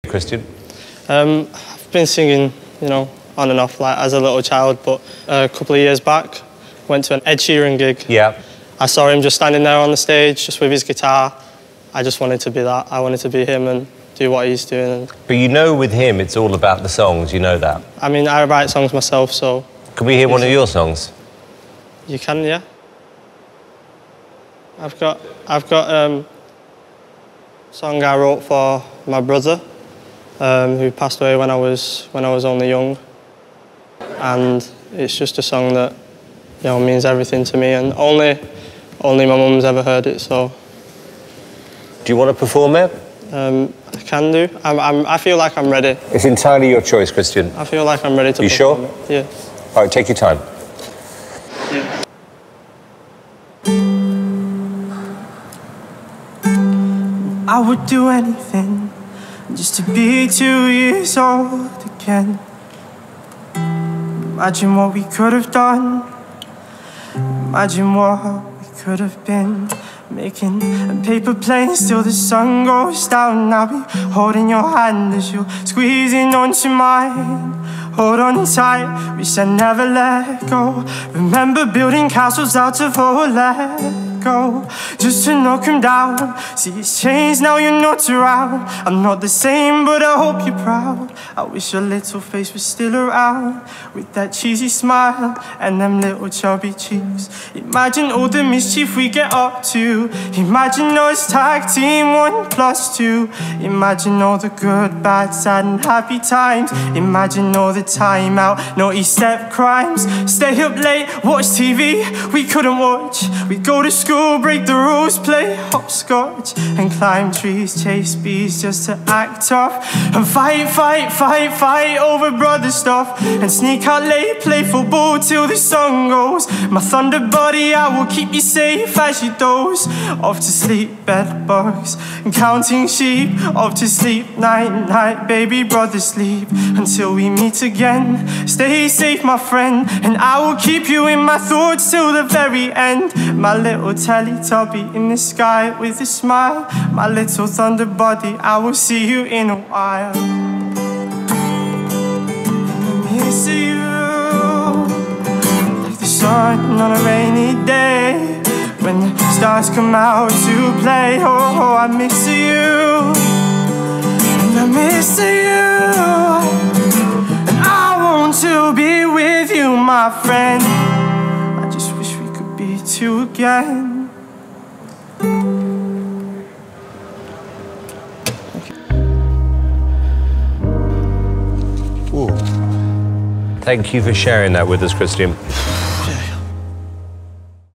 Christian? I've been singing, you know, on and off, like, as a little child, but a couple of years back, went to an Ed Sheeran gig. Yeah. I saw him just standing there on the stage, just with his guitar. I just wanted to be that. I wanted to be him and do what he's doing. But you know with him, it's all about the songs, you know that? I mean, I write songs myself, so... Can we hear one of your songs? You can, yeah. I've got a song I wrote for my brother, who passed away when I was only young, and it's just a song that, you know, means everything to me, and only my mum's ever heard it. So. Do you want to perform it? I can do. I feel like I'm ready. It's entirely your choice, Christian. I feel like I'm ready to. You perform sure? It. Yeah. All right, take your time. Yeah. I would do anything just to be 2 years old again. Imagine what we could have done. Imagine what we could have been. Making paper planes till the sun goes down. I'll be holding your hand as you're squeezing onto mine. Hold on tight, wish I never let go. Remember building castles out of old Lego, just to knock them down. See, it's changed now, you're not around. I'm not the same, but I hope you're proud. I wish your little face was still around, with that cheesy smile and them little chubby cheeks. Imagine all the mischief we get up to. Imagine us tag team 1+2. Imagine all the good, bad, sad and happy times. Imagine all the time out, naughty step crimes. Stay up late, watch TV we couldn't watch. We'd go to school, break the rules, play hopscotch, and climb trees, chase bees just to act tough. And fight over brother stuff. And sneak out late, play football till the sun goes. My thunder buddy, I will keep you safe as you doze. Off to sleep, bed bugs and counting sheep. Off to sleep, night, night, baby brother sleep. Until we meet again, stay safe my friend. And I will keep you in my thoughts till the very end. My little Teletubby in the sky with a smile. My little thunder buddy, I will see you in a while. I miss you like the sun on a rainy day, when the stars come out to play. Oh, I miss you, and I miss you, and I want to be with you, my friend. I just wish we could be two again. Ooh. Thank you for sharing that with us, Christian.